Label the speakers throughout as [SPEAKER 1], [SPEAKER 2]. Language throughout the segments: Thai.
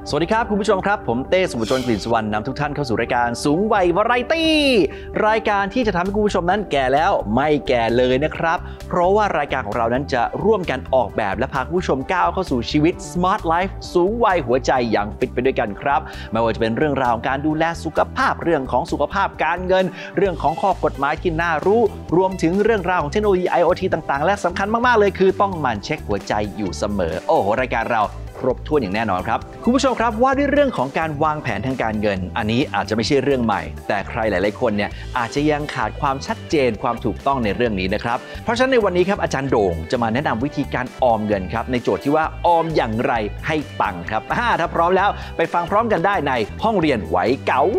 [SPEAKER 1] สวัสดีครับคุณผู้ชมครับผมเต้สมุทรชนกลิ่นสุวรรณนำทุกท่านเข้าสู่รายการสูงวัยวาไรตี้รายการที่จะทำให้คุณผู้ชมนั้นแก่แล้วไม่แก่เลยนะครับเพราะว่ารายการของเรานั้นจะร่วมกันออกแบบและพาคุณผู้ชมก้าวเข้าสู่ชีวิต Smart Life สูงวัยหัวใจอย่างฟิตไปด้วยกันครับไม่ว่าจะเป็นเรื่องราวของการดูแลสุขภาพเรื่องของสุขภาพการเงินเรื่องของข้อกฎหมายที่น่ารู้รวมถึงเรื่องราวของเทคโนโลยี IoT ต่างๆและสำคัญมากๆเลยคือต้องหมั่นเช็คหัวใจอยู่เสมอโอ้โหรายการเราครบถ้วนอย่างแน่นอนครับคุณผู้ชมครับว่าด้วยเรื่องของการวางแผนทางการเงินอันนี้อาจจะไม่ใช่เรื่องใหม่แต่ใครหลายๆคนเนี่ยอาจจะยังขาดความชัดเจนความถูกต้องในเรื่องนี้นะครับเพราะฉะนั้นในวันนี้ครับอาจารย์โด่งจะมาแนะนำวิธีการออมเงินครับในโจทย์ที่ว่าออมอย่างไรให้ปังครับถ้าพร้อมแล้วไปฟังพร้อมกันได้ในห้องเรียนไหวเก๋า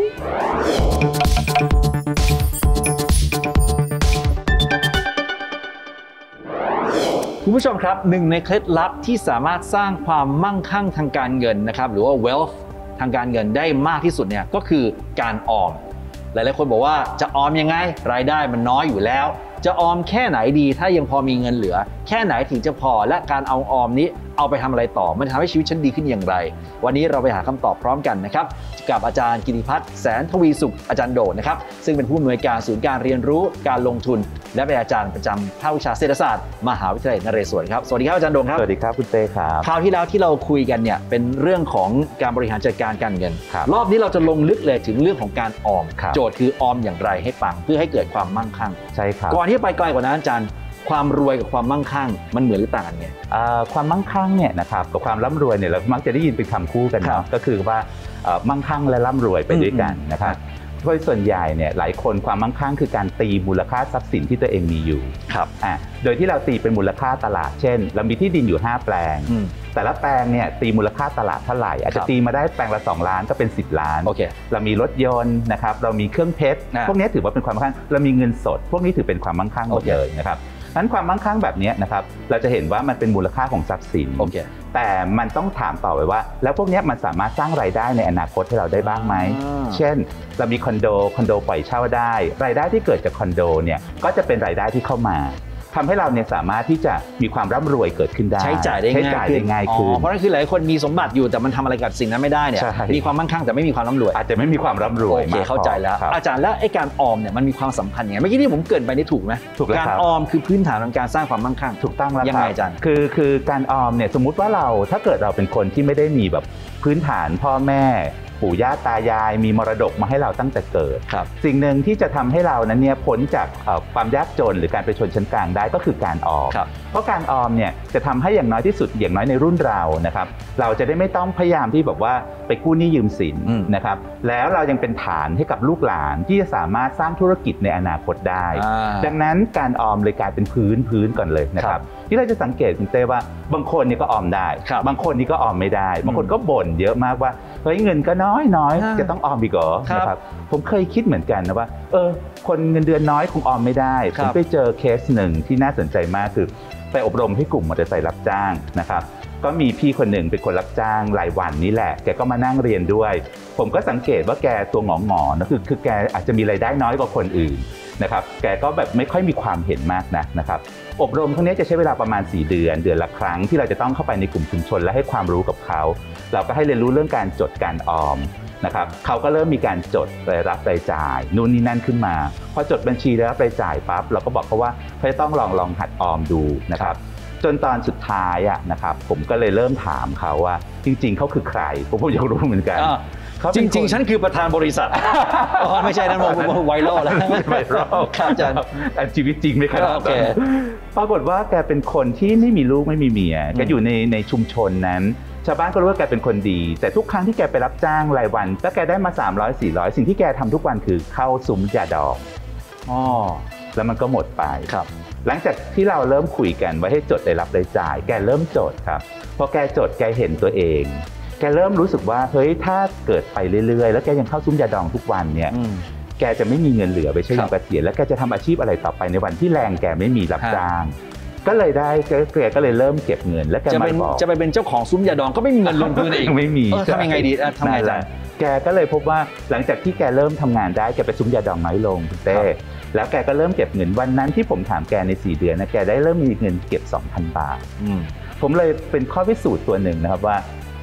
[SPEAKER 1] คุณผู้ชมครับหนึ่งในเคล็ดลับที่สามารถสร้างความมั่งคั่งทางการเงินนะครับหรือว่า wealth ทางการเงินได้มากที่สุดเนี่ยก็คือการออมหลายๆคนบอกว่าจะออมยังไงรายได้มันน้อยอยู่แล้วจะออมแค่ไหนดีถ้ายังพอมีเงินเหลือแค่ไหนถึงจะพอและการเอาออมนี้เอาไปทำอะไรต่อมันทำให้ชีวิตฉันดีขึ้นอย่างไรวันนี้เราไปหาคำตอบพร้อมกันนะครับกับอาจารย์กิติพัฒน์แสนทวีสุขอาจารย์โดดนะครับซึ่งเป็นผู้อำนวยการศูนย์การเรียนรู้การลงทุนและเป็นอาจารย์ประจำภาควิชาเศรษฐศาสตร์มหาวิทยาลัยนเรศวรครับสวัสดีครับอาจารย์โดดครับ
[SPEAKER 2] สวัสดีครับคุณเต้ครับ
[SPEAKER 1] คราวที่แล้วที่เราคุยกันเนี่ยเป็นเรื่องของการบริหารจัดการการเงินรอบนี้เราจะลงลึกเลยถึงเรื่องของการออมโจทย์คือออมอย่างไรให้ปังเพื่อให้เกิดความมั่งคั่ง
[SPEAKER 2] ใช่ครับ
[SPEAKER 1] ก่อนที่จะไปไกลกว่านั้นอาจารย์ความรวยกับความมั่งคั่งมันเหมือนหรือต่างกันไง
[SPEAKER 2] ความมั่งคั่งเนี่ยนะครับกับความร่ำรวยเนี่ยเรามักจะได้ยินเป็นคำคู่กันเนาะก็คือว่ามั่งคั่งและร่ำรวยไปด้วยกันนะครับโดยส่วนใหญ่เนี่ยหลายคนความมั่งคั่งคือการตีมูลค่าทรัพย์สินที่ตัวเองมีอยู่
[SPEAKER 1] ครับ
[SPEAKER 2] โดยที่เราตีเป็นมูลค่าตลาดเช่นเรามีที่ดินอยู่5แปลงแต่ละแปลงเนี่ยตีมูลค่าตลาดเท่าไหร่อาจจะตีมาได้แปลงละ2ล้านก็เป็น10ล้านเรามีรถยนต์นะครับเรามีเครื่องเพชรพวกนี้ถือว่าเป็นความมั่งคั่งเรามีเงินสดพวกนี้ถือเป็นความมั่งคั่งหมดเลยนะครับนั้นความมั่งคั่งแบบนี้นะครับเราจะเห็นว่ามันเป็นมูลค่าของทรัพย์สินแต่มันต้องถามต่อไปว่าแล้วพวกนี้มันสามารถสร้างรายได้ในอนาคตให้เราได้บ้างไหมเช่นเรามีคอนโดปล่อยเช่าได้รายได้ที่เกิดจากคอนโดเนี่ยก็จะเป็นรายได้ที่เข้ามาทำให้เราเนี่ยสามารถที่จะมีความร่ำรวยเกิดขึ้นได้
[SPEAKER 1] ใช้จ่ายได้ง่ายขึ้นเพราะนั่นคือหลายคนมีสมบัติอยู่แต่มันทำอะไรกับสิ่งนั้นไม่ได้เนี่ยมีความมั่งคั่งแต่ไม่มีความร่ำรวย
[SPEAKER 2] อาจจะไม่มีความร่ำรวย
[SPEAKER 1] โอเคเข้าใจแล้วอาจารย์แล้วไอ้การออมเนี่ยมันมีความสัมพันธ์ยังไงเมื่อกี้ที่ผมเกริ่นไปนี่ถูกไหมการออมคือพื้นฐานของการสร้างความมั่งคั่ง
[SPEAKER 2] ถูกต้องแล้ว
[SPEAKER 1] ยังไงอาจารย์
[SPEAKER 2] คือการออมเนี่ยสมมุติว่าถ้าเกิดเราเป็นคนที่ไม่ได้มีแบบพื้นฐานพ่อแม่ปู่ย่าตายายมีมรดกมาให้เราตั้งแต่เกิดสิ่งหนึ่งที่จะทำให้เรานั้นเนี่ยพ้นจากความยากจนหรือการเป็นชนชั้นกลางได้ก็คือการออมเพราะการออมเนี่ยจะทำให้อย่างน้อยที่สุดอย่างน้อยในรุ่นเรานะครับเราจะได้ไม่ต้องพยายามที่แบบว่าไปกู้หนี้ยืมสินนะครับแล้วเรายังเป็นฐานให้กับลูกหลานที่จะสามารถสร้างธุรกิจในอนาคตได้ดังนั้นการออมเลยกลายเป็นพื้นก่อนเลยนะครับที่เราจะสังเกตคุณเต้ว่าบางคนนี่ก็ออมได้บางคนนี่ก็ออมไม่ได้บางคนก็บ่นเยอะมากว่าเฮ้ยเงินก็น้อยจะต้องออมอีกเหรอนะครับผมเคยคิดเหมือนกันนะว่าคนเงินเดือนน้อยคงออมไม่ได้ผมไปเจอเคสหนึ่งที่น่าสนใจมากคือไปอบรมให้กลุ่มมอเตอร์ไซค์รับจ้างนะครับก็มีพี่คนหนึ่งเป็นคนรับจ้างรายวันนี่แหละแกก็มานั่งเรียนด้วยผมก็สังเกตว่าแกตัวหงอๆนะคือแกอาจจะมีรายได้น้อยกว่าคนอื่นนะครับแกก็แบบไม่ค่อยมีความเห็นมากนะครับอบรมครั้งนี้จะใช้เวลาประมาณ4 เดือนละครั้งที่เราจะต้องเข้าไปในกลุ่มชุมชนและให้ความรู้กับเขาเราก็ให้เรียนรู้เรื่องการจดการออมนะครับเขาก็เริ่มมีการจดรายรับรายจ่ายนู่นนี่นั่นขึ้นมาพอจดบัญชีรายรับรายจ่ายปั๊บเราก็บอกเขาว่าเขาจะต้องลองหัดออมดูนะครับจนตอนสุดท้ายนะครับผมก็เลยเริ่มถามเขาว่าจริงๆเขาคือใครผมอยากรู้เหมือนกัน
[SPEAKER 1] จริงๆฉันคือประธานบริษัทไม่ใช่นั่นผมไวรัลแล้ว
[SPEAKER 2] ไวรัล
[SPEAKER 1] อาจารย์
[SPEAKER 2] ชีวิตจริงไม่ขนาดนั้นปรากฏว่าแกเป็นคนที่ไม่มีลูกไม่มีเมียแกอยู่ในชุมชนนั้นชาวบ้านก็รู้ว่าแกเป็นคนดีแต่ทุกครั้งที่แกไปรับจ้างรายวันถ้าแกได้มา300-400สิ่งที่แกทำทุกวันคือเข้าซุ้มยาดองแล้วมันก็หมดไปหลังจากที่เราเริ่มคุยกันว่าให้จดรายรับรายจ่ายแกเริ่มจดครับพอแกจดแกเห็นตัวเองแกเริ่มรู้สึกว่าเฮ้ยถ้าเกิดไปเรื่อยๆแล้วแกยังเข้าซุ้มยาดองทุกวันเนี่ยแกจะไม่มีเงินเหลือไปใช้เงินเกษียณแล้วแกจะทำอาชีพอะไรต่อไปในวันที่แรงแกไม่มีรับจ้างก็เลยได้แกก็เลยเริ่มเก็บเงินแล้วแกมาบอก
[SPEAKER 1] จะไปเป็นเจ้าของซุ้มยาดองก็ไม่มีเงินลงทุนอีก
[SPEAKER 2] ไม่มี
[SPEAKER 1] ทำยังไงดีทำไงจ๊ะ
[SPEAKER 2] แกก็เลยพบว่าหลังจากที่แกเริ่มทำงานได้แกไปซุ้มยาดองน้อยลงเต้แล้วแกก็เริ่มเก็บเงินวันนั้นที่ผมถามแกใน4 เดือนนะแกได้เริ่มมีเงินเก็บ 2,000 บาทผมเลยเป็นข้อพิสูจน์ตัวหนึ่งนะครับว่า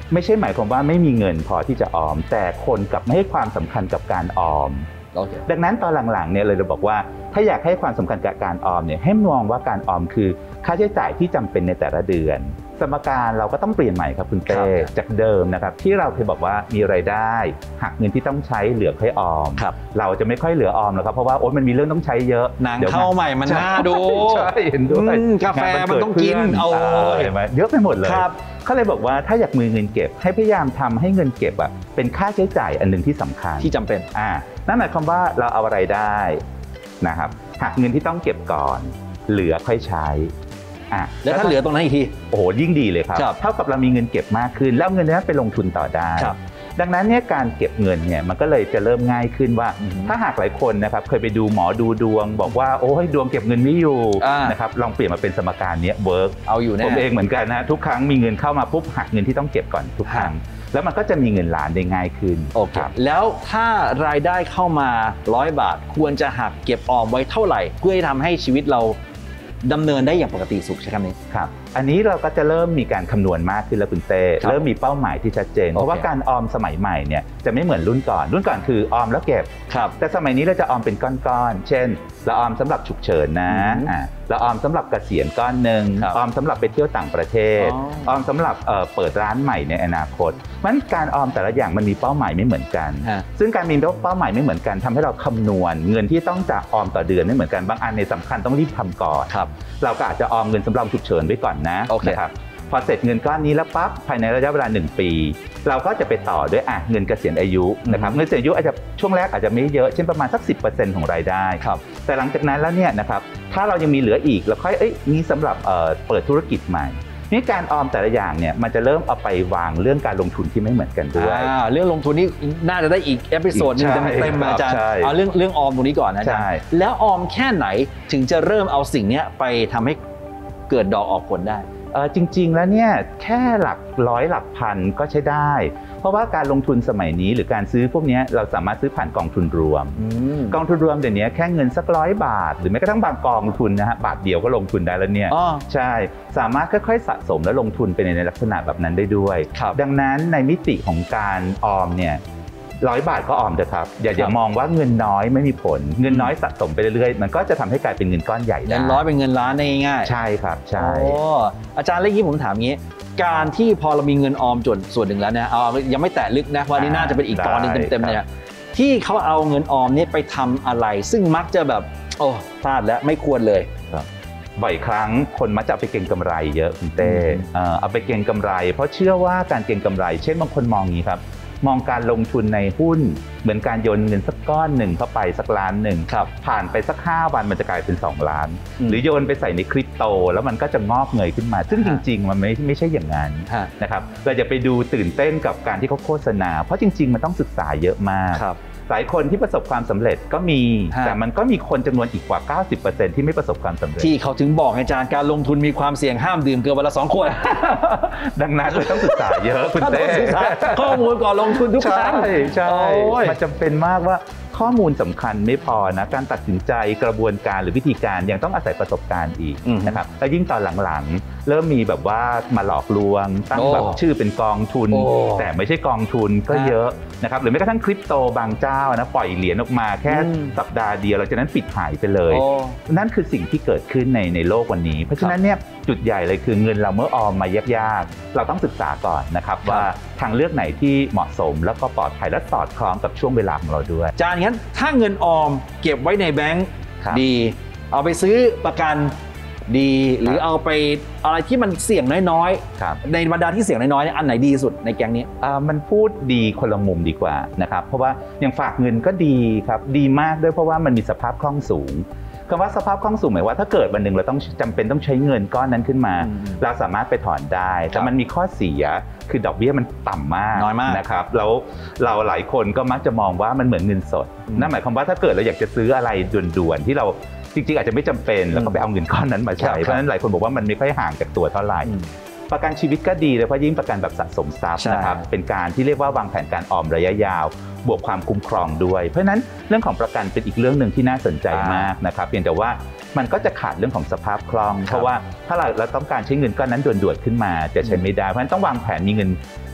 [SPEAKER 2] ไม่ใช่หมายความว่าไม่มีเงินพอที่จะออมแต่คนกลับไม่ให้ความสำคัญกับการออมดังนั้นตอนหลังๆเนี่ยเลยเราบอกว่าถ้าอยากให้ความสำคัญกับการออมเนี่ยให้มองว่าการออมคือค่าใช้จ่ายที่จำเป็นในแต่ละเดือนสมการเราก็ต้องเปลี่ยนใหม่ครับคุณเต้จากเดิมนะครับที่เราเคยบอกว่ามีรายได้หักเงินที่ต้องใช้เหลือค่อยออมเราจะไม่ค่อยเหลือออมแล้วครับเพราะว่ามันมีเรื่องต้องใช้เยอะ
[SPEAKER 1] หนังเข้าใหม่มันน่าดู
[SPEAKER 2] ใช่เห็นด้วย
[SPEAKER 1] กาแฟมันต้องกินเอา
[SPEAKER 2] เห็นไหมเยอะไปหมดเลยเขาเลยบอกว่าถ้าอยากมีเงินเก็บให้พยายามทำให้เงินเก็บเป็นค่าใช้จ่ายอันหนึ่งที่สำคัญ
[SPEAKER 1] ที่จำเป็น
[SPEAKER 2] นั่นหมายความว่าเราเอาอะไรได้นะครับหักเงินที่ต้องเก็บก่อนเหลือค่อยใช้
[SPEAKER 1] แล้วถ้าเหลือตรงนั้นอีกที
[SPEAKER 2] โอ้โหยิ่งดีเลยครับเท่ากับเรามีเงินเก็บมากขึ้นแล้วเงินนั้นไปลงทุนต่อได้ดังนั้นเนี่ยการเก็บเงินเนี่ยมันก็เลยจะเริ่มง่ายขึ้นว่าถ้าหากหลายคนนะครับเคยไปดูหมอดูดวงบอกว่าโอ้ยดวงเก็บเงินไม่อยู่นะครับลองเปลี่ยนมาเป็นสมการนี้เวิร์ก
[SPEAKER 1] เอาอยู่แน่
[SPEAKER 2] ผมเองเหมือนกันนะทุกครั้งมีเงินเข้ามาปุ๊บหักเงินที่ต้องเก็บก่อนทุกครั้งแล้วมันก็จะมีเงินล้านได้ง่ายขึ้น
[SPEAKER 1] โอเคแล้วถ้ารายได้เข้ามา100 บาทควรจะหักเก็บออมไว้เท่าไหร่เพื่อให้ทำให้ชีวิตเราดำเนินได้อย่างปกติสุขใช่คำนี้
[SPEAKER 2] ครับอันนี้เราก็จะเริ่มมีการคำนวณมากขึ้นแล้วคุณเต้เริ่มมีเป้าหมายที่ชัดเจนเพราะว่าการออมสมัยใหม่เนี่ยจะไม่เหมือนรุ่นก่อนคือออมแล้วเก็บแต่สมัยนี้เราจะออมเป็นก้อนๆเช่นเราออมสำหรับฉุกเฉินนะเราออมสำหรับเกษียณก้อนหนึ่งออมสำหรับไปเที่ยวต่างประเทศออมสำหรับเปิดร้านใหม่ในอนาคตมันการออมแต่ละอย่างมันมีเป้าหมายไม่เหมือนกันซึ่งการมีเป้าหมายไม่เหมือนกันทำให้เราคำนวณเงินที่ต้องจะออมต่อเดือนไม่เหมือนกันบางอันในสำคัญต้องรีบทำก่อนเราก็อาจจะออมเงินสำรองฉุกเฉินไว้ก่อนนะครับพอเสร็จเงินก้อนนี้แล้วปั๊บภายในระยะเวลา1 ปีเราก็จะไปต่อด้วยเงินเกษียณอายุนะครับเงินเกษียณอายุอาจจะช่วงแรกอาจจะไม่เยอะเช่นประมาณสัก 10% ของรายได้แต่หลังจากนั้นแล้วเนี่ยนะครับถ้าเรายังมีเหลืออีกเราค่อยนี้สำหรับเปิดธุรกิจใหม่นี่การออมแต่ละอย่างเนี่ยมันจะเริ่มเอาไปวางเรื่องการลงทุนที่ไม่เหมือนกันด้วย
[SPEAKER 1] เรื่องลงทุนนี่น่าจะได้อีกเอพิโซดนึงเต็มอาจารย์เอาเรื่องออมตรงนี้ก่อนนะอาจารย์แล้วออมแค่ไหนถึงจะเริ่มเอาสิ่งนี้ไปทำให้เกิดดอกออกผลได้
[SPEAKER 2] จริงๆแล้วเนี่ยแค่หลักร้อยหลักพันก็ใช้ได้เพราะว่าการลงทุนสมัยนี้หรือการซื้อพวกนี้เราสามารถซื้อผ่านกองทุนรวมกองทุนรวมเดี๋ยวนี้แค่เงินสัก100 บาทหรือแม้กระทั่งบางกองทุนนะฮะบาทเดียวก็ลงทุนได้แล้วเนี่ยใช่สามารถค่อยๆสะสมและลงทุนไปในลักษณะแบบนั้นได้ด้วยดังนั้นในมิติของการออมเนี่ย100 บาทก็ออมเถอะครับอย่ามองว่าเงินน้อยไม่มีผลเงินน้อยสะสมไปเรื่อยๆมันก็จะทำให้กลายเป็นเงินก้อนใหญ่ได้
[SPEAKER 1] เงินร้อยเป็นเงินล้านได้ง่าย
[SPEAKER 2] ใช่ครับใช่
[SPEAKER 1] อาจารย์เมื่อกี้ผมถามงี้การที่พอเรามีเงินออมส่วนหนึ่งแล้วเนี่ยยังไม่แตะลึกนะว่านี่น่าจะเป็นอีกตอนนึงเต็มๆเนี่ยที่เขาเอาเงินออมนี่ไปทำอะไรซึ่งมักจะแบบพลาดแล้วไม่ควรเลย
[SPEAKER 2] บ่อยครั้งคนมักจะเอาไปเก็งกำไรเยอะคุณเต้เอาไปเก็งกำไรเพราะเชื่อว่าการเก็งกำไรเช่นบางคนมองอย่างนี้ครับมองการลงทุนในหุ้นเหมือนการโยนเงินสักก้อนหนึ่งเข้าไปสักล้านหนึ่งผ่านไปสัก5 วันมันจะกลายเป็น2 ล้านหรือโยนไปใส่ในคริปโตแล้วมันก็จะงอกเงยขึ้นมาซึ่งจริงๆมันไม่ใช่อย่างนั้นนะครับเราจะไปดูตื่นเต้นกับการที่เขาโฆษณาเพราะจริงๆมันต้องศึกษาเยอะมากหลายคนที่ประสบความสำเร็จก็มีแต่มันก็มีคนจำนวนอีกกว่า 90% ที่ไม่ประสบความสำเร็จ
[SPEAKER 1] ที่เขาถึงบอกอาจารย์การลงทุนมีความเสี่ยงห้ามดื่มเกินวันละ2 ขวด
[SPEAKER 2] ดังนั้นเลยต้องศึกษาเยอะคุณเต้
[SPEAKER 1] ศึกษาข้อมูลก่อนลงทุนทุกครั้ง
[SPEAKER 2] ใช่มันจำเป็นมากว่าข้อมูลสำคัญไม่พอนะการตัดสินใจกระบวนการหรือวิธีการยังต้องอาศัยประสบการณ์อีกนะครับและยิ่งตอนหลังๆเริ่มมีแบบว่ามาหลอกลวงตั้งแบบชื่อเป็นกองทุนแต่ไม่ใช่กองทุนก็เยอะนะครับหรือแม้กระทั่งคริปโตบางเจ้านะปล่อยเหรียญออกมาแค่สัปดาห์เดียวหลังจากนั้นปิดหายไปเลยนั่นคือสิ่งที่เกิดขึ้นในโลกวันนี้เพราะฉะนั้นเนี่ยจุดใหญ่เลยคือเงินเราเมื่อออมมายากๆเราต้องศึกษาก่อนนะครับว่าทางเลือกไหนที่เหมาะสมแล้วก็ปลอดภัยและสอดคล้องกับช่วงเวลาของเราด้วย
[SPEAKER 1] อาจารย์งั้นถ้าเงินออมเก็บไว้ในแบงก์ดีเอาไปซื้อประกันดีหรือเอาไปอะไรที่มันเสี่ยงน้อยๆในบรรดาที่เสี่ยงน้อยๆอันไหนดีสุดในแก๊งนี้
[SPEAKER 2] มันพูดดีคนละมุมดีกว่านะครับเพราะว่าอย่างฝากเงินก็ดีครับดีมากด้วยเพราะว่ามันมีสภาพคล่องสูงคำว่าสภาพคล่องสูงหมายว่าถ้าเกิดวันหนึ่งเราต้องจำเป็นต้องใช้เงินก้อนนั้นขึ้นมาเราสามารถไปถอนได้แต่มันมีข้อเสียคือดอกเบี้ยมันต่ำมาก
[SPEAKER 1] น้อยมาก
[SPEAKER 2] นะครับแล้วเราหลายคนก็มักจะมองว่ามันเหมือนเงินสดนั่นหมายความว่าถ้าเกิดเราอยากจะซื้ออะไรด่วนๆที่เราจริงๆอาจจะไม่จำเป็นแล้วก็ไปเอาเงินก้อนนั้นมาใช้เพราะฉะนั้นหลายคนบอกว่ามันไม่ค่อยห่างจากตัวเท่าไหร่ประกันชีวิตก็ดีเลยเพราะยิ่งประกันแบบสะสมทรัพย์นะครับเป็นการที่เรียกว่าวางแผนการออมระยะยาวบวกความคุ้มครองด้วยเพราะฉะนั้นเรื่องของประกันเป็นอีกเรื่องหนึ่งที่น่าสนใจมากนะครับเพียงแต่ว่ามันก็จะขาดเรื่องของสภาพคล่องเพราะว่าถ้าเราต้องการใช้เงินก้อนนั้นด่วนๆขึ้นมาจะใช้ไม่ได้เพราะฉะนั้นต้องวางแผนมีเงิน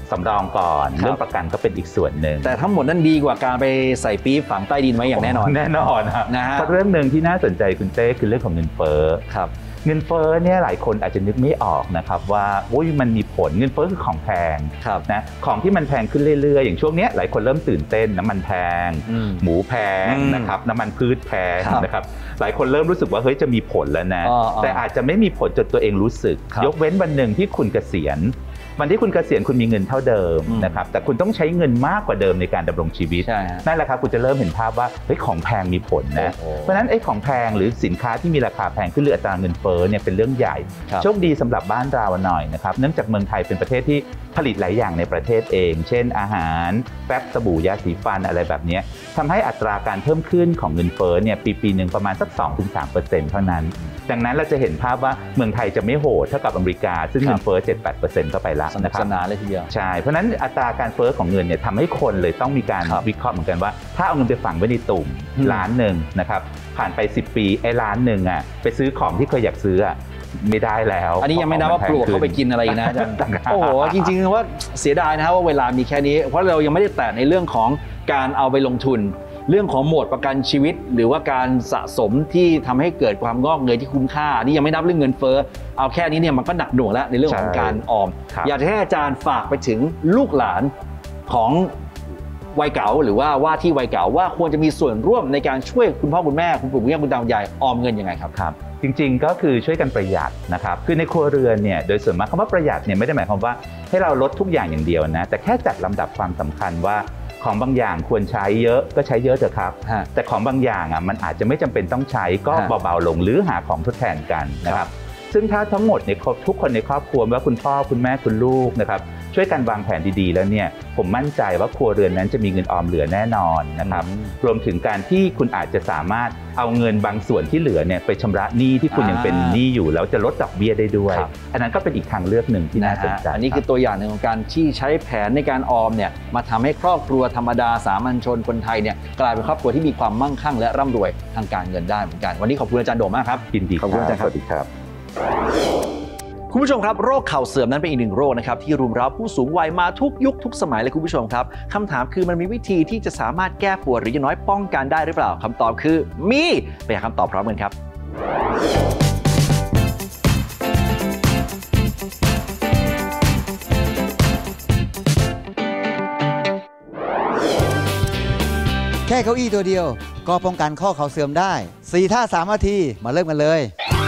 [SPEAKER 2] สำรองก่อนเรื่องประกันก็เป็นอีกส่วนหนึ่ง
[SPEAKER 1] แต่ทั้งหมดนั้นดีกว่าการไปใส่ปี๊บฝังใต้ดินไว้อย่างแน่นอน
[SPEAKER 2] นะฮะเรื่องหนึ่งที่น่าสนใจคุณเต้คือเรื่องของเงินเฟ้อ
[SPEAKER 1] ครับ
[SPEAKER 2] เงินเฟ้อเนี่ยหลายคนอาจจะนึกไม่ออกนะครับว่ามันมีผลเงินเฟ้อคือของแพงนะของที่มันแพงขึ้นเรื่อยๆอย่างช่วงนี้หลายคนเริ่มตื่นเต้นน้ำมันแพงหมูแพงนะครับน้ำมันพืชแพงนะครับหลายคนเริ่มรู้สึกว่าเฮ้ยจะมีผลแล้วนะแต่อาจจะไม่มีผลจนตัวเองรู้สึกยกเว้นวันหนึ่งที่คุณเกษียณวันที่คุณเกษียณคุณมีเงินเท่าเดิมนะครับแต่คุณต้องใช้เงินมากกว่าเดิมในการดำรงชีวิตนั่นแหละครับคุณจะเริ่มเห็นภาพว่าเฮ้ยของแพงมีผลนะเพราะฉะนั้นไอ้ของแพงหรือสินค้าที่มีราคาแพงขึ้นหรืออัตราเงินเฟ้อเนี่ยเป็นเรื่องใหญ่โชคดีสำหรับบ้านเราหน่อยนะครับเนื่องจากเมืองไทยเป็นประเทศที่ผลิตหลายอย่างในประเทศเองเช่นอาหารแป๊บสบู่ยาสีฟันอะไรแบบนี้ทำให้อัตราการเพิ่มขึ้นของเงินเฟ้อเนี่ยปีหนึ่งประมาณสัก 2-3% เท่านั้นดังนั้นเราจะเห็นภาพว่าเมืองไทยจะไม่โหดเท่ากับอเมริกาซึ่งเงินเฟ้อ 7-8% เข้าไปแล้วนะครับ
[SPEAKER 1] สนานเลยทีเดียว
[SPEAKER 2] ใช่เพราะนั้นอัตราการเฟ้อของเงินเนี่ยทำให้คนเลยต้องมีการวิเคราะห์เหมือนกันว่าถ้าเอาเงินไปฝังไว้ในตุ่มล้านหนึ่งนะครับผ่านไป10 ปีไอ้ล้านหนึ่งอ่ะไปซื้อของที่เคยอยากซื้อไม่ได้แล้ว
[SPEAKER 1] อันนี้ยังไม่นับว่าปลวกเข้าไปกินอะไรนะอาจารย์โอ้โหจริงๆว่าเสียดายนะครับว่าเวลามีแค่นี้เพราะเรายังไม่ได้แตะในเรื่องของการเอาไปลงทุนเรื่องของโหมดประกันชีวิตหรือว่าการสะสมที่ทำให้เกิดความงอกเงยที่คุ้มค่านี่ยังไม่นับเรื่องเงินเฟ้อเอาแค่นี้เนี่ยมันก็หนักหน่วงแล้วในเรื่องของการออมอยากจะให้อาจารย์ฝากไปถึงลูกหลานของวัยเก่าหรือว่าที่วัยเก่าว่าควรจะมีส่วนร่วมในการช่วยคุณพ่อคุณแม่คุณปู่คุณย่าคุณตาคุณยายออมเงินยังไงครับ
[SPEAKER 2] จริงๆก็คือช่วยกันประหยัดนะครับคือในครัวเรือนเนี่ยโดยส่วนมากคำว่าประหยัดเนี่ยไม่ได้หมายความว่าให้เราลดทุกอย่างอย่างเดียวนะแต่แค่จัดลำดับความสำคัญว่าของบางอย่างควรใช้เยอะก็ใช้เยอะเถอะครับแต่ของบางอย่างมันอาจจะไม่จำเป็นต้องใช้ก็เบาๆลงหรือหาของทดแทนกันนะครับซึ่งถ้าทั้งหมดในทุกคนในครอบครัวว่าคุณพ่อคุณแม่คุณลูกนะครับช่วยกันวางแผนดีๆแล้วเนี่ยผมมั่นใจว่าครัวเรือนนั้นจะมีเงินออมเหลือแน่นอนนะครับรวมถึงการที่คุณอาจจะสามารถเอาเงินบางส่วนที่เหลือเนี่ยไปชำระหนี้ที่คุณยังเป็นหนี้อยู่แล้วจะลดดอกเบี้ยได้ด้วยอันนั้นก็เป็นอีกทางเลือกหนึ่งที่น่าสนใจ
[SPEAKER 1] อันนี้คือตัวอย่างหนึ่งของการที่ใช้แผนในการออมเนี่ยมาทำให้ครอบครัวธรรมดาสามัญชนคนไทยเนี่ยกลายเป็นครอบครัวที่มีความมั่งคั่งและร่ำรวยทางการเงินได้เหมือนกันวันนี้ขอบคุณอาจารย์โด่งมากครับ
[SPEAKER 2] ยินดี
[SPEAKER 1] ขอบคุณอาจารย์ครับ
[SPEAKER 2] สวัสดีครับ
[SPEAKER 1] คุณผู้ชมครับโรคเข่าเสื่อมนั้นเป็นอีกหนึ่งโรคนะครับที่รุมเร้าผู้สูงวัยมาทุกยุคทุกสมัยเลยคุณผู้ชมครับคำถามคือมันมีวิธีที่จะสามารถแก้ปวดหรืออย่างน้อยป้องกันได้หรือเปล่าคำตอบคือมีไปหาคำตอบพร้อมกันครับ
[SPEAKER 3] แค่เก้าอี้ตัวเดียวก็ป้องกันข้อเข่าเสื่อมได้4 ท่า 3 นาทีมาเริ่มกันเลย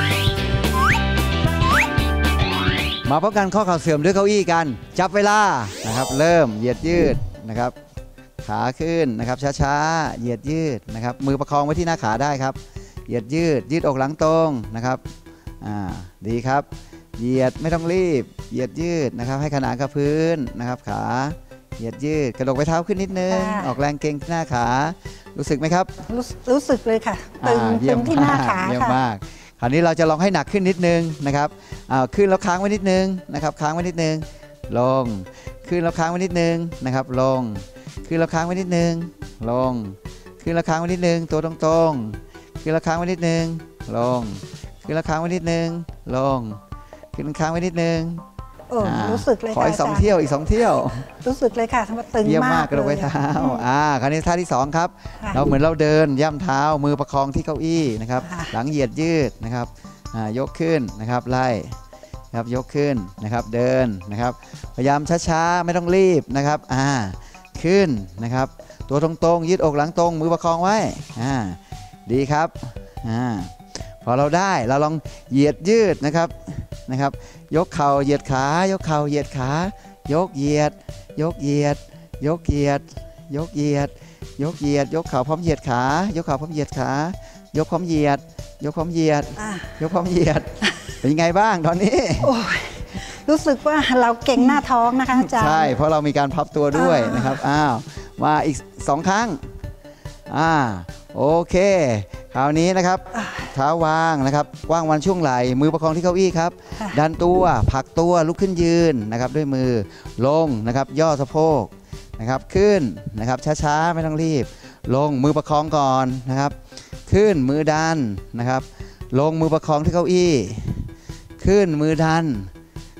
[SPEAKER 3] มาป้องกันข้อเข่าเสื่อมด้วยเก้าอี้กันจับเวลานะครับเริ่มเหยียดยืดนะครับขาขึ้นนะครับช้าๆเหยียดยืดนะครับมือประคองไว้ที่หน้าขาได้ครับเหยียดยืดอกหลังตรงนะครับดีครับเหยียดไม่ต้องรีบเหยียดยืดนะครับให้ขนานกับพื้นนะครับขาเหยียดยืดกระดกไปเท้าขึ้นนิดนึงออกแรงเกร็งที่หน้าขารู้สึกไหมครับ
[SPEAKER 4] รู้สึกเลยค่ะตึงที่หน้าขา
[SPEAKER 3] เยี่ยมมากคราวนี้เราจะลองให้หนักขึ้นนิดนึงนะครับขึ้นแล้วค้างไว้นิดนึงนะครับค้างไว้นิดนึงลงขึ้นแล้วค้างไว้นิดนึงนะครับลงขึ้นแล้วค้างไว้นิดนึงลงขึ้นแล้วค้างไว้นิดนึงตัวตรงๆขึ้นแล้วค้างไว้นิดนึงลงขึ้นแล้วค้างไว้นิดนึงลงขึ้นแล้วค้างไว้นิดนึง
[SPEAKER 4] รู้สึกเลย
[SPEAKER 3] ขออีก2 เที่ยวอีก2 เที่ยว
[SPEAKER 4] รู้สึกเลยค่ะทำไมตึงมาก
[SPEAKER 3] เยี่ยมมากกระโดดไว้เท้าคราวนี้ท่าที่2ครับเราเหมือนเราเดินย่ำเท้ามือประคองที่เก้าอี้นะครับหลังเหยียดยืดนะครับยกขึ้นนะครับไล่ครับยกขึ้นนะครับเดินนะครับพยายามช้าๆไม่ต้องรีบนะครับขึ้นนะครับตัวตรงๆยืดอกหลังตรงมือประคองไว้ดีครับพอเราได้เราลองเหยียดยืดนะครับยกเข่าเหยียดขายกเข่าเหยียดขายกเหยียดยกเหยียดยกเหยียดยกเหยียดยกเหยียดยกเข่าพร้อมเหยียดขายกเข่าพร้อมเหยียดขายกพร้อมเหยียดยกพร้อมเหยียดยกพร้อมเหยียดเป็นยังไงบ้างตอนนี้
[SPEAKER 4] รู้สึกว่าเราเก่งหน้าท้องนะคะอาจารย์
[SPEAKER 3] ใช่เพราะเรามีการพับตัวด้วยนะครับมาอีก2 ครั้งโอเคคราวนี้นะครับเท้าวางนะครับวางวันช่วงไหล่มือประคองที่เก้าอี้ครับดันตัวผลักตัวลุกขึ้นยืนนะครับด้วยมือลงนะครับย่อสะโพกนะครับขึ้นนะครับช้าๆไม่ต้องรีบลงมือประคองก่อนนะครับขึ้นมือดันนะครับลงมือประคองที่เก้าอี้ขึ้นมือดัน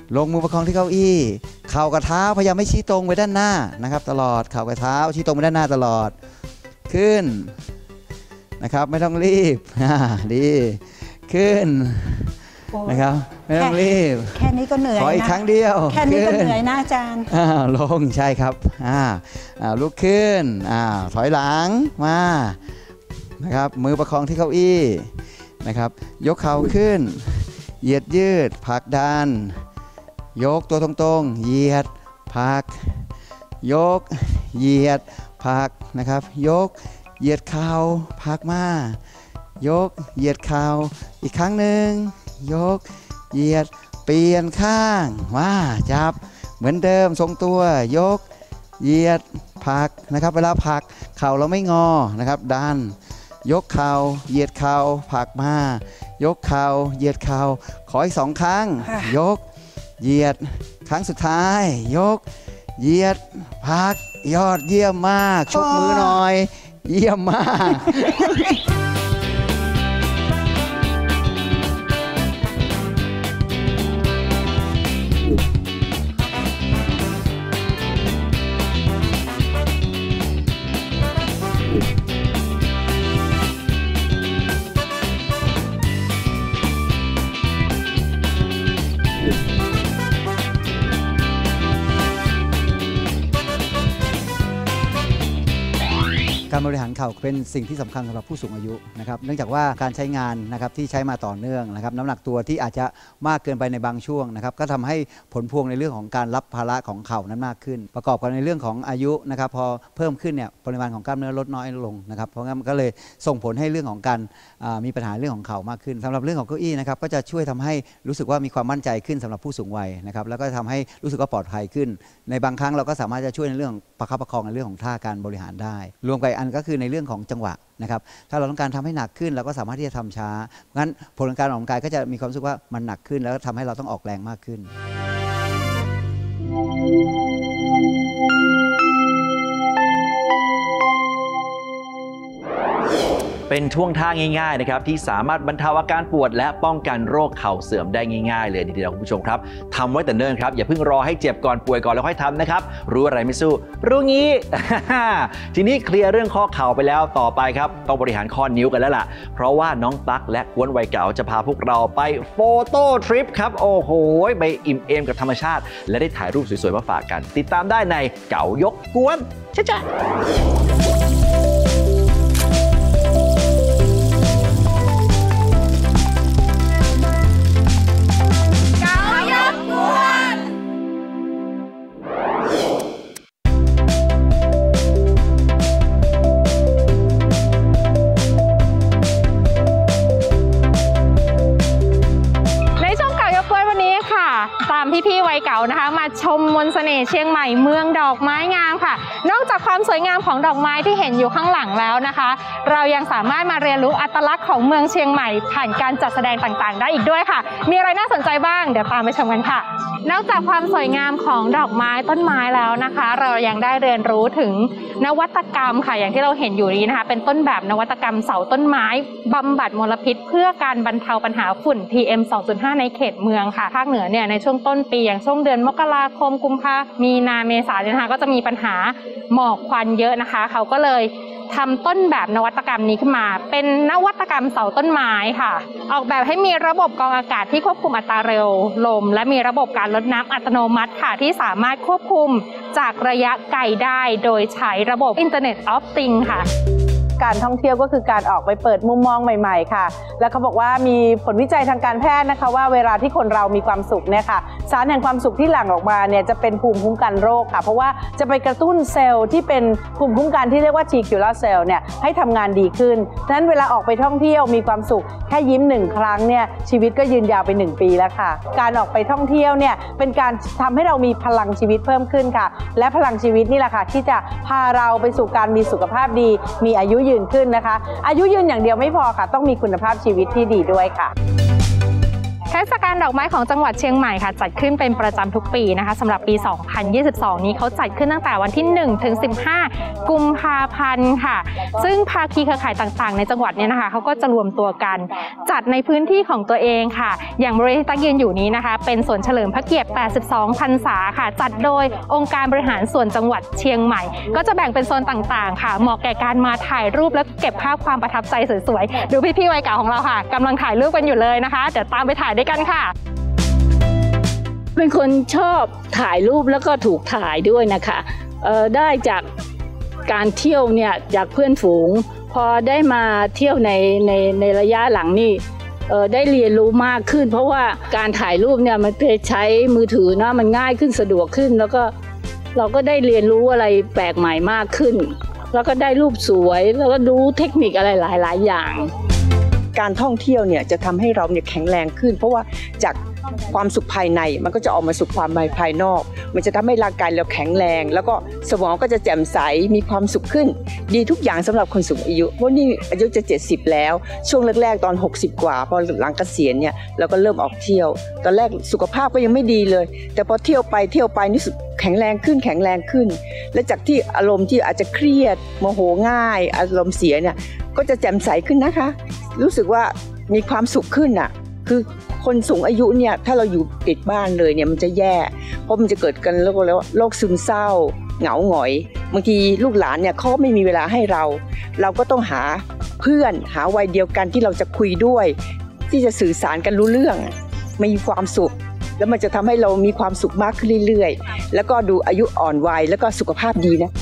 [SPEAKER 3] ลงมือประคองที่เก้าอี้เข่ากับเท้าพยายามไม่ชี้ตรงไปด้านหน้านะครับตลอดเข่ากับเท้าชี้ตรงไปด้านหน้าตลอดขึ้นนะครับไม่ต้องรีบดีขึ้นนะครับไม่ต้องรีบ
[SPEAKER 4] แค่นี้ก็เหนื่อยนะ
[SPEAKER 3] ขออีกครั้งเดียว
[SPEAKER 4] แค่นี้ก็เหนื่อยนะอาจารย์
[SPEAKER 3] ลงใช่ครับลุกขึ้นถอยหลังมานะครับมือประคองที่เก้าอี้นะครับยกเข่าขึ้นเหยียดยืดผลักดันยกตัวตรงๆเหยียดผลักยกเหยียดผลักนะครับยกเหยียดเข่าผลักมายกเหยียดเข่าอีกครั้งหนึ่งยกเหยียดเปลี่ยนข้างว่าจับเหมือนเดิมทรงตัวยกเหยียดผลักนะครับเวลาผลักเข่าเราไม่งอนะครับดันยกเข่าเหยียดเข่าผลักมายกเข่าเหยียดเข่าขออีก2 ครั้งยกเหยียดครั้งสุดท้ายยกเหยียดผลักยอดเยี่ยมมากชกมือหน่อยเยี่ยมมากการบริหารเข่าเป็นสิ่งที่สำคัญสำหรับผู้สูงอายุนะครับเนื่องจากว่าการใช้งานนะครับที่ใช้มาต่อเนื่องนะครับน้ำหนักตัวที่อาจจะมากเกินไปในบางช่วงนะครับก็ทำให้ผลพวงในเรื่องของการรับภาระของเข่านั้นมากขึ้นประกอบกับในเรื่องของอายุนะครับพอเพิ่มขึ้นเนี่ยปริมาณของกล้ามเนื้อลดน้อยลงนะครับเพราะงั้นมันก็เลยส่งผลให้เรื่องของการมีปัญหาเรื่องของเข่ามากขึ้นสำหรับเรื่องของเก้าอี้นะครับก็จะช่วยทำให้รู้สึกว่ามีความมั่นใจขึ้นสำหรับผู้สูงวัยนะครับแล้วก็ทำให้รู้สึกว่าปลอดภัยขึ้นในบางครั้งเราก็สามารถจะช่วยในเรื่องประคับประคองในเรื่องของท่าการบริหารได้รวมกับอันก็คือในเรื่องของจังหวะนะครับถ้าเราต้องการทำให้หนักขึ้นเราก็สามารถที่จะทำช้างั้นผลของการออกกำลังกายก็จะมีความรู้สึกว่ามันหนักขึ้นแล้วทำให้เราต้องออกแรงมากขึ้น
[SPEAKER 1] เป็นท่วงท่าง่ายๆนะครับที่สามารถบรรเทาอาการปวดและป้องกันโรคเข่าเสื่อมได้ง่ายๆเลยทีเดียวคุณผู้ชมครับทำไว้แต่เนิ่นครับอย่าเพิ่งรอให้เจ็บก่อนป่วยก่อนแล้วค่อยทำนะครับรู้อะไรไม่สู้รู้งี้ ทีนี้เคลียร์เรื่องข้อเข่าไปแล้วต่อไปครับต้องบริหารข้อนิ้วกันแล้วล่ะเพราะว่าน้องตั๊กและกวนวัยเก่าจะพาพวกเราไปโฟโต้ทริปครับโอ้โหไปอิ่มเอมกับธรรมชาติและได้ถ่ายรูปสวยๆมาฝากกันติดตามได้ในเก๋ายกกวนจ้า
[SPEAKER 5] พี่ๆวัยเก่านะคะมาชมมนต์เสน่ห์เชียงใหม่เมืองดอกไม้งามค่ะนอกจากความสวยงามของดอกไม้ที่เห็นอยู่ข้างหลังแล้วนะคะเรายังสามารถมาเรียนรู้อัตลักษณ์ของเมืองเชียงใหม่ผ่านการจัดแสดงต่างๆได้อีกด้วยค่ะมีอะไรน่าสนใจบ้างเดี๋ยวตามไปชมกันค่ะนอกจากความสวยงามของดอกไม้ต้นไม้แล้วนะคะเรายังได้เรียนรู้ถึงนวัตกรรมค่ะอย่างที่เราเห็นอยู่นี้นะคะเป็นต้นแบบนวัตกรรมเสาต้นไม้บำบัดมลพิษเพื่อการบรรเทาปัญหาฝุ่น PM 2.5 ในเขตเมืองค่ะภาคเหนือเนี่ยในช่วงต้นปีอย่างช่วงเดือนมกราคมกุมภามีนาเมษายนนะคะก็จะมีปัญหาหมอกควันเยอะนะคะเขาก็เลยทำต้นแบบนวัตกรรมนี้ขึ้นมาเป็นนวัตกรรมเสาต้นไม้ค่ะออกแบบให้มีระบบกรองอากาศที่ควบคุมอัตราเร็วลมและมีระบบการลดน้ำอัตโนมัติค่ะที่สามารถควบคุมจากระยะไกลได้โดยใช้ระบบ Internet of Things ค่ะ
[SPEAKER 6] การท่องเที่ยวก็คือการออกไปเปิดมุมมองใหม่ๆค่ะแล้วเขาบอกว่ามีผลวิจัยทางการแพทย์นะคะว่าเวลาที่คนเรามีความสุขเนี่ยค่ะสารแห่งความสุขที่หลั่งออกมาเนี่ยจะเป็นภูมิคุ้มกันโรคค่ะเพราะว่าจะไปกระตุ้นเซลล์ที่เป็นภูมิคุ้มกันที่เรียกว่า T killer cell เนี่ยให้ทำงานดีขึ้นฉะนั้นเวลาออกไปท่องเที่ยวมีความสุขแค่ยิ้ม1ครั้งเนี่ยชีวิตก็ยืนยาวไป1ปีแล้วค่ะการออกไปท่องเที่ยวเนี่ยเป็นการทำให้เรามีพลังชีวิตเพิ่มขึ้นค่ะและพลังชีวิตนี่แหละค่ะที่จะพาเราไปสู่การมีสุขภาพดีมีอายุยืนขึ้นนะคะอายุยืนอย่างเดียวไม่พอค่ะต้องมีคุณภาพชีวิตที่ดีด้วยค่ะ
[SPEAKER 5] เทศกาลดอกไม้ของจังหวัดเชียงใหม่ค่ะจัดขึ้นเป็นประจำทุกปีนะคะสำหรับปี 2022 นี้เขาจัดขึ้นตั้งแต่วันที่ 1 ถึง 15 กุมภาพันธ์ค่ะซึ่งภาคีเครือข่ายต่างๆในจังหวัดเนี่ยนะคะเขาก็จะรวมตัวกันจัดในพื้นที่ของตัวเองค่ะอย่างบริเวณที่ตักยืนอยู่นี้นะคะเป็นสวนเฉลิมพระเกียรติ 82 พรรษาค่ะจัดโดยองค์การบริหารส่วนจังหวัดเชียงใหม่ก็จะแบ่งเป็นโซนต่างๆค่ะเหมาะแก่การมาถ่ายรูปและเก็บภาพความประทับใจสวยๆดูพี่ๆวัยเก่าของเราค่ะกำลังถ่ายรูปกันอยู่เลยนะคะเดี๋ยวตามไปถ่ายด้วยกันค่ะ
[SPEAKER 7] เป็นคนชอบถ่ายรูปแล้วก็ถูกถ่ายด้วยนะคะได้จากการเที่ยวเนี่ยจากเพื่อนฝูงพอได้มาเที่ยวในระยะหลังนี่ได้เรียนรู้มากขึ้นเพราะว่าการถ่ายรูปเนี่ยมันใช้มือถือนะมันง่ายขึ้นสะดวกขึ้นแล้วก็เราก็ได้เรียนรู้อะไรแปลกใหม่มากขึ้นแล้วก็ได้รูปสวยแล้วก็รู้เทคนิคอะไรหลายๆอย่าง
[SPEAKER 8] การท่องเที่ยวเนี่ยจะทำให้เราเนี่ยแข็งแรงขึ้นเพราะว่าจากความสุขภายในมันก็จะออกมาสู่ความภายนอกมันจะทำให้ร่างกายเราแข็งแรงแล้วก็สมองก็จะแจ่มใสมีความสุขขึ้นดีทุกอย่างสำหรับคนสูงอายุเพราะนี่อายุจะ70แล้วช่วงแรกๆตอน60กว่าพอหลังเกษียณเนี่ยเราก็เริ่มออกเที่ยวตอนแรกสุขภาพก็ยังไม่ดีเลยแต่พอเที่ยวไปนี่สุดแข็งแรงขึ้นและจากที่อารมณ์ที่อาจจะเครียดโมโหง่ายอารมณ์เสียเนี่ยก็จะแจ่มใสขึ้นนะคะรู้สึกว่ามีความสุขขึ้นอ่ะคือคนสูงอายุเนี่ยถ้าเราอยู่ติดบ้านเลยเนี่ยมันจะแย่เพราะมันจะเกิดกันโรคซึมเศร้าเหงาหงอยบางทีลูกหลานเนี่ยเขาไม่มีเวลาให้เราก็ต้องหาเพื่อนหาวัยเดียวกันที่เราจะคุยด้วยที่จะสื่อสารกันรู้เรื่องมีความสุขแล้วมันจะทำให้เรามีความสุขมากขึ้นเรื่อยๆแล้วก็ดูอายุอ่อนวัยแล้วก็สุขภาพดีนะ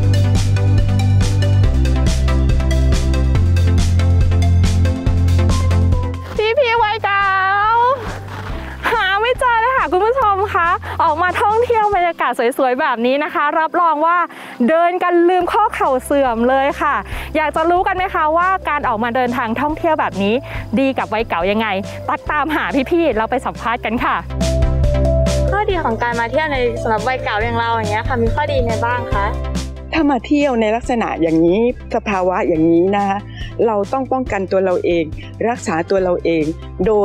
[SPEAKER 5] พี่วัยเก่าหาไม่เจอเลยค่ะคุณผู้ชมคะออกมาท่องเที่ยวบรรยากาศสวยๆแบบนี้นะคะรับรองว่าเดินกันลืมข้อเข่าเสื่อมเลยค่ะอยากจะรู้กันไหมคะว่าการออกมาเดินทางท่องเที่ยวแบบนี้ดีกับวัยเก่ายังไงตักตามหาพี่ๆเราไปสัมภาษณ์กันค่ะข้อดีของการมาเที่ยวในสำหรับวัยเก่าอย่างเราอย่างเงี้ยค่ะมีข้อดีไงบ้างคะ
[SPEAKER 8] ถ้ามาเที่ยวในลักษณะอย่างนี้สภาวะอย่างนี้นะคะเราต้องป้องกันตัวเราเองรักษาตัวเราเองโดย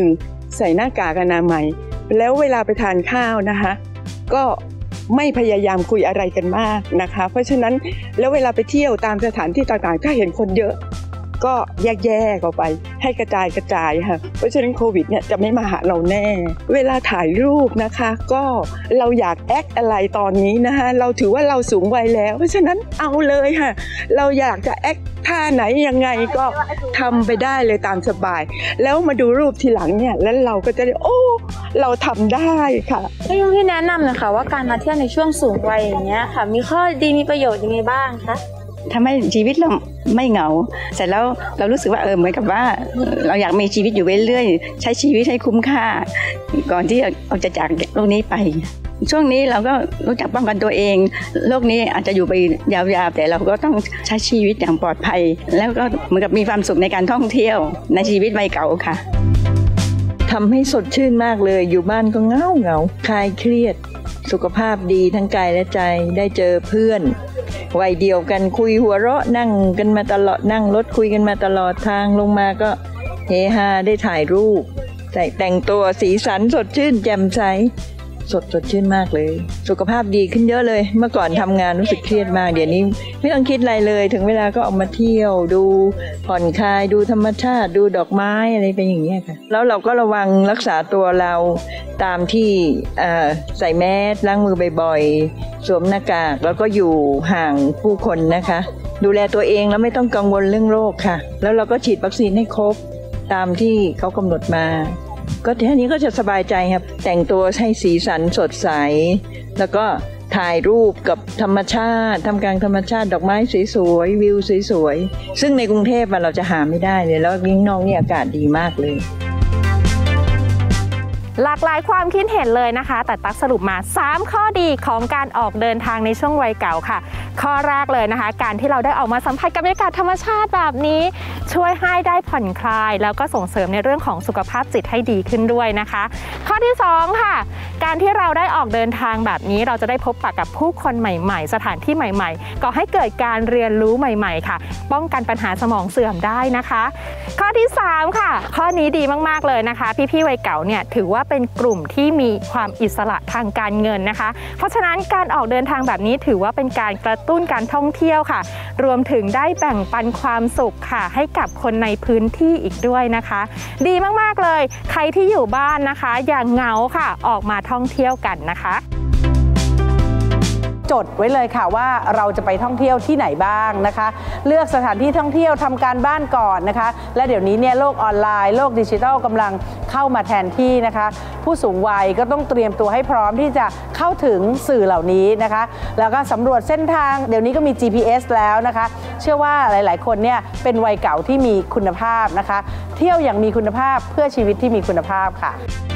[SPEAKER 8] 1. ใส่หน้ากากอนามัยแล้วเวลาไปทานข้าวนะคะก็ไม่พยายามคุยอะไรกันมากนะคะเพราะฉะนั้นแล้วเวลาไปเที่ยวตามสถานที่ต่างๆถ้าเห็นคนเยอะก็แยกออกไปให้กระจายค่ะเพราะฉะนั้นโควิดเนี่ยจะไม่มาหาเราแน่เวลาถ่ายรูปนะคะก็เราอยากแอคอะไรตอนนี้นะคะเราถือว่าเราสูงวัยแล้วเพราะฉะนั้นเอาเลยค่ะเราอยากจะแอคท่าไหนยังไงก็ทำไปได้เลยตามสบายแล้วมาดูรูปทีหลังเนี่ยแล้วเราก็จะได้โอ้เราทำได้ค่ะ
[SPEAKER 5] พี่แนะนำนะคะว่าการมาเที่ยวในช่วงสูงวัยอย่างเงี้ยค่ะมีข้อดีมีประโยชน์ยังไงบ้างคะ
[SPEAKER 9] ทำให้ชีวิตเราไม่เหงาเสร็จแล้วเรารู้สึกว่าเหมือนกับว่าเราอยากมีชีวิตอยู่เรื่อยๆใช้ชีวิตให้คุ้มค่าก่อนที่เราจะจากโลกนี้ไปช่วงนี้เราก็รู้จักป้องกันตัวเองโลกนี้อาจจะอยู่ไปยาวๆแต่เราก็ต้องใช้ชีวิตอย่างปลอดภัยแล้วก็เหมือนกับมีความสุขในการท่องเที่ยวในชีวิตวัยเก่าค่ะ
[SPEAKER 10] ทำให้สดชื่นมากเลยอยู่บ้านก็เหงาคลายเครียดสุขภาพดีทั้งกายและใจได้เจอเพื่อนวัยเดียวกันคุยหัวเราะนั่งกันมาตลอดนั่งรถคุยกันมาตลอดทางลงมาก็เฮฮาได้ถ่ายรูปแต่งตัวสีสันสดชื่นแจ่มใสสดชื่นมากเลยสุขภาพดีขึ้นเยอะเลยเมื่อก่อนทำงานรู้สึกเครียดมากเดี๋ยวนี้ไม่ต้องคิดอะไรเลยถึงเวลาก็ออกมาเที่ยวดูผ่อนคลายดูธรรมชาติดูดอกไม้อะไรเป็นอย่างนี้ค่ะแล้วเราก็ระวังรักษาตัวเราตามที่ใส่แมสล้างมือบ่อยๆสวมหน้ากากแล้วก็อยู่ห่างผู้คนนะคะดูแลตัวเองแล้วไม่ต้องกังวลเรื่องโรคค่ะแล้วเราก็ฉีดวัคซีนให้ครบตามที่เขากำหนดมาก็ทีนี้ก็จะสบายใจครับแต่งตัวให้สีสันสดใสแล้วก็ถ่ายรูปกับธรรมชาติทำกลางธรรมชาติดอกไม้สวยๆวิวสวยๆซึ่งในกรุงเทพเราจะหาไม่ได้เลยแล้วยิ่งนอกนี่อากาศดีมากเลย
[SPEAKER 5] หลากหลายความคิดเห็นเลยนะคะแต่ตั๊กสรุปมา3ข้อดีของการออกเดินทางในช่วงวัยเก่าค่ะข้อแรกเลยนะคะการที่เราได้ออกมาสัมผัสกับบรรยากาศธรรมชาติแบบนี้ช่วยให้ได้ผ่อนคลายแล้วก็ส่งเสริมในเรื่องของสุขภาพจิตให้ดีขึ้นด้วยนะคะข้อที่2ค่ะการที่เราได้ออกเดินทางแบบนี้เราจะได้พบปะกับผู้คนใหม่ๆสถานที่ใหม่ๆก่อให้เกิดการเรียนรู้ใหม่ๆค่ะป้องกันปัญหาสมองเสื่อมได้นะคะข้อที่3ค่ะข้อนี้ดีมากๆเลยนะคะพี่ๆวัยเก่าเนี่ยถือว่าเป็นกลุ่มที่มีความอิสระทางการเงินนะคะเพราะฉะนั้นการออกเดินทางแบบนี้ถือว่าเป็นการกระตุ้นการท่องเที่ยวค่ะรวมถึงได้แบ่งปันความสุขค่ะให้กับคนในพื้นที่อีกด้วยนะคะดีมากๆเลยใครที่อยู่บ้านนะคะอย่าเหงาค่ะออกมาท่องเที่ยวกันนะคะ
[SPEAKER 6] จดไว้เลยค่ะว่าเราจะไปท่องเที่ยวที่ไหนบ้างนะคะเลือกสถานที่ท่องเที่ยวทำการบ้านก่อนนะคะและเดี๋ยวนี้เนี่ยโลกออนไลน์โลกดิจิทัลกำลังเข้ามาแทนที่นะคะผู้สูงวัยก็ต้องเตรียมตัวให้พร้อมที่จะเข้าถึงสื่อเหล่านี้นะคะแล้วก็สำรวจเส้นทางเดี๋ยวนี้ก็มี GPS แล้วนะคะเชื่อว่าหลายๆคนเนี่ยเป็นวัยเก่าที่มีคุณภาพนะคะเที่ยวอย่างมีคุณภาพเพื่อชีวิตที่มีคุณภาพค่ะ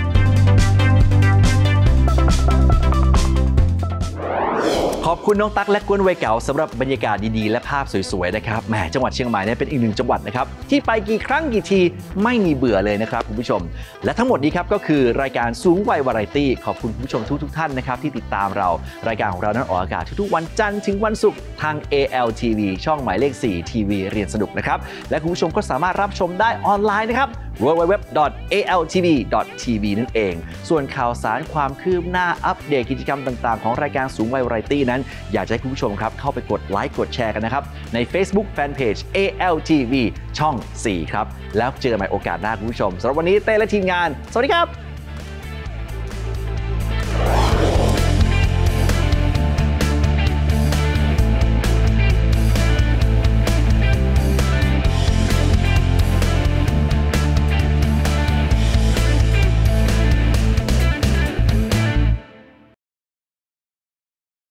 [SPEAKER 1] ขอบคุณน้องตั๊กและกวนวัยเก่าสำหรับบรรยากาศดีๆและภาพสวยๆนะครับแหมจังหวัดเชียงใหม่เนี่ยเป็นอีกหนึ่งจังหวัดนะครับที่ไปกี่ครั้งกี่ทีไม่มีเบื่อเลยนะครับคุณผู้ชมและทั้งหมดนี้ครับก็คือรายการสูงวัยวาไรตี้ขอบคุณคุณผู้ชมทุกท่านนะครับที่ติดตามเรารายการของเรานั้นออกอากาศทุกๆวันจันทร์ถึงวันศุกร์ทาง ALTV ช่องหมายเลข4ทีวีเรียนสนุกนะครับและคุณผู้ชมก็สามารถรับชมได้ออนไลน์นะครับwww.altv.tv นั่นเองส่วนข่าวสารความคืบหน้าอัปเดตกิจกรรมต่างๆของรายการสูงวัยวาไรตี้นั้นอยากจะให้คุณผู้ชมครับเข้าไปกดไลค์กดแชร์กันนะครับใน Facebook Fanpage ALTV ช่อง 4 ครับแล้วเจอกันใหม่โอกาสหน้าคุณผู้ชมสำหรับวันนี้เต้และทีมงานสวัสดีครับ